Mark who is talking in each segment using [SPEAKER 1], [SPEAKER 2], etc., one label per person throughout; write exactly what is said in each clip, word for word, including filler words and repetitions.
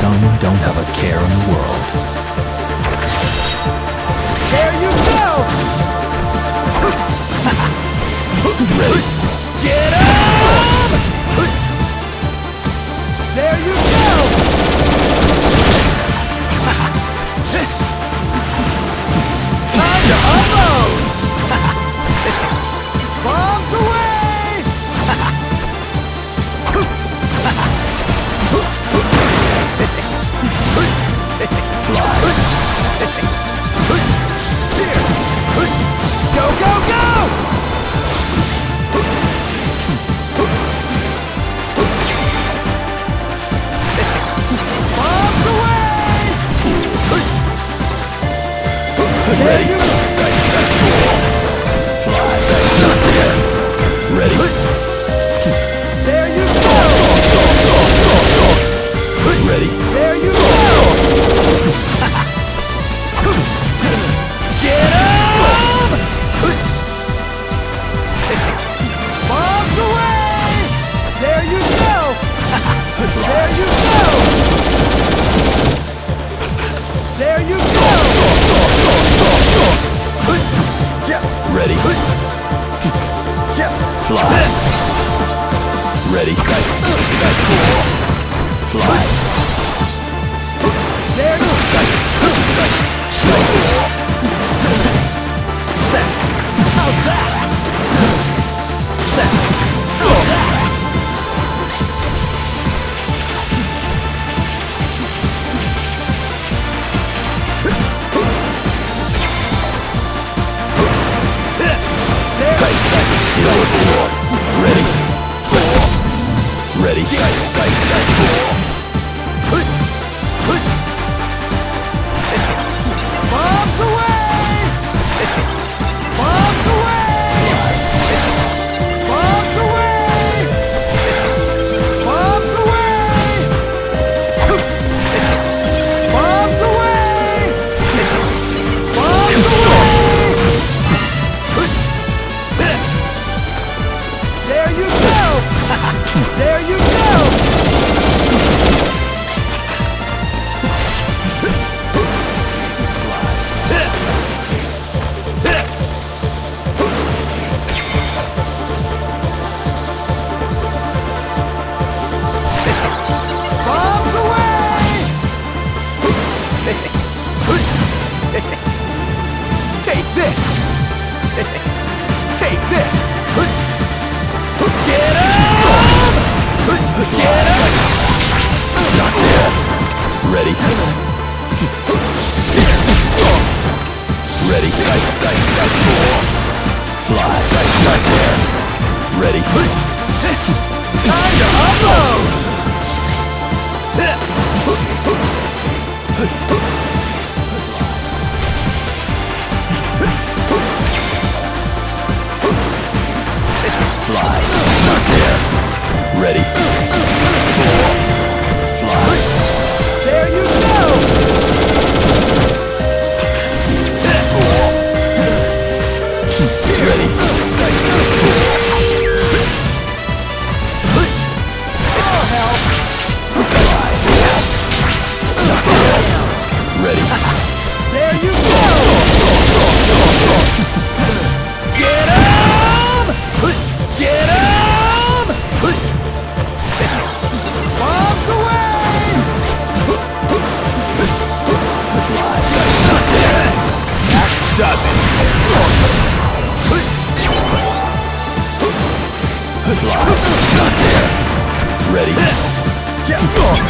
[SPEAKER 1] Some don't have a care in the world.
[SPEAKER 2] There you go!
[SPEAKER 1] Ready?
[SPEAKER 2] Get up! There you go! Time to unload! Bombs away! Go, go, go! Bombs away! There you go!
[SPEAKER 1] Fly. Not there. Ready?
[SPEAKER 2] There you go!
[SPEAKER 1] Ready?
[SPEAKER 2] There you go! Get up! Bombs away! There you go! There you go! There you go!
[SPEAKER 1] Ready? Fly. Ready? Fly.
[SPEAKER 2] There you go! Set! How's that? Set! How's that?
[SPEAKER 1] Ready? Ready?
[SPEAKER 2] Bombs away! Bombs away! Bombs away! Bombs away! Bombs away! Bombs away! There you go! There you go! Bombs away! Take this! Take this! Get up! Get up!
[SPEAKER 1] Not there. Ready? Ready? Fly. Not there. Ready?
[SPEAKER 2] Time to unload!
[SPEAKER 1] Fly. Not there. Ready? Fly.
[SPEAKER 2] There you go!
[SPEAKER 1] Ready?
[SPEAKER 2] Oh, help!
[SPEAKER 1] Not there. Ready?
[SPEAKER 2] There you go! Get up! Get up! Bombs away!
[SPEAKER 1] Not there.
[SPEAKER 2] That does it!
[SPEAKER 1] Fly. Not there. Ready?
[SPEAKER 2] Get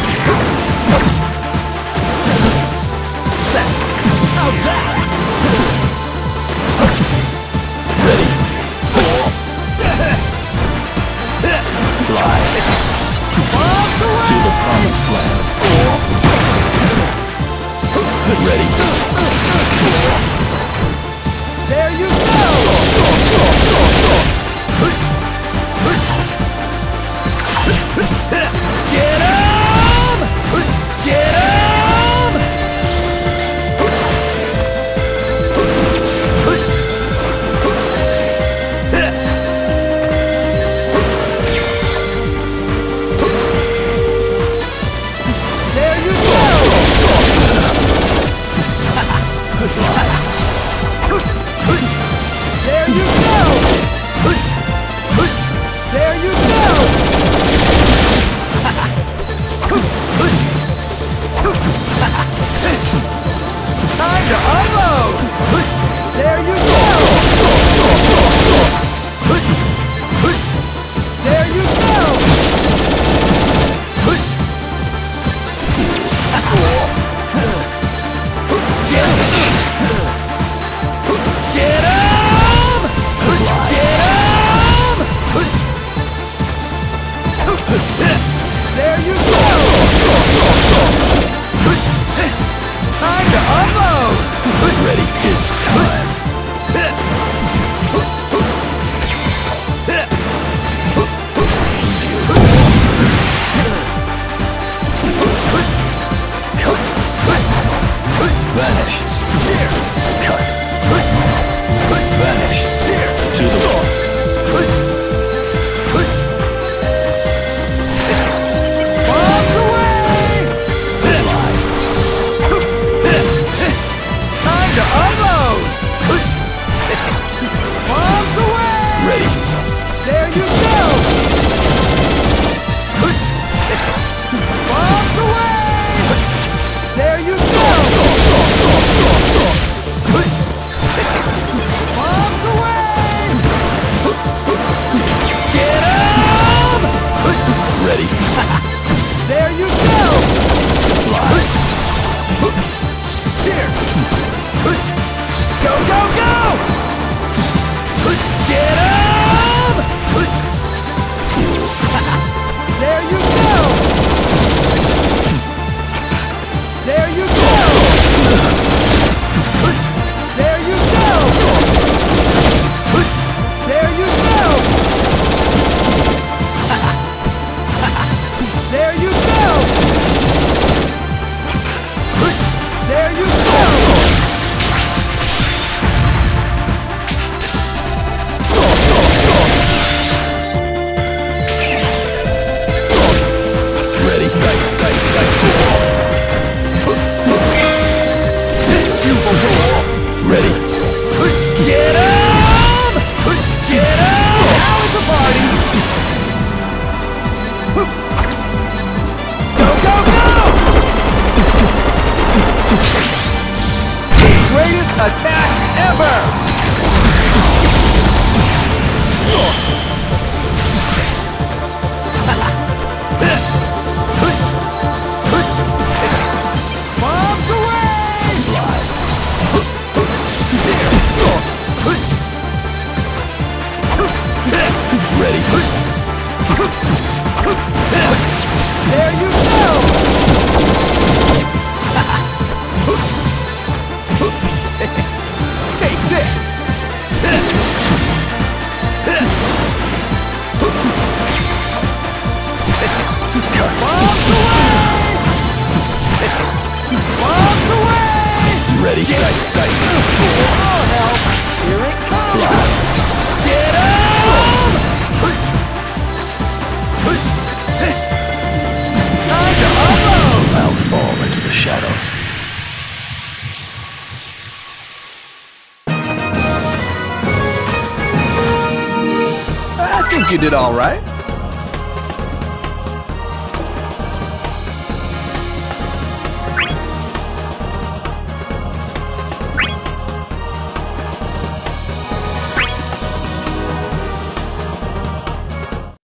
[SPEAKER 2] set! How's that?
[SPEAKER 1] Ready? Fly.
[SPEAKER 2] Bombs away!
[SPEAKER 1] To the promised land. Ready?
[SPEAKER 2] There you go! Get up! Get up! There you go! There you go! Time to unload!
[SPEAKER 1] Ready? It's time. Vanish.
[SPEAKER 2] Here!
[SPEAKER 1] Cut. Vanish.
[SPEAKER 2] Here!
[SPEAKER 1] To the wall.
[SPEAKER 2] Bombs away!
[SPEAKER 1] Fly.
[SPEAKER 2] Time to unload! Bombs away!
[SPEAKER 1] Ready?
[SPEAKER 2] There you go! Bombs away! There you go! Bombs away! Get 'em!
[SPEAKER 1] Ready?
[SPEAKER 2] There you go!
[SPEAKER 1] Fly.
[SPEAKER 2] Here! Go, go, go! Get 'em! There you go! There you go! There you go! There you go! There you go! There you go!
[SPEAKER 1] Ready? Right, right, right. Ready?
[SPEAKER 2] Get 'em! Get 'em! Now it's a party! Go, go, go! Greatest attack ever! Bombs away!
[SPEAKER 1] Fly. Ready?
[SPEAKER 2] There you go! Take this! Bombs away! Bombs away!
[SPEAKER 1] Ready? Right, right.
[SPEAKER 2] Oh, help! Here it comes!
[SPEAKER 1] Fly.
[SPEAKER 2] Get 'em! Time to unload!
[SPEAKER 1] I'll fall into the shadows.
[SPEAKER 2] I think you did all right.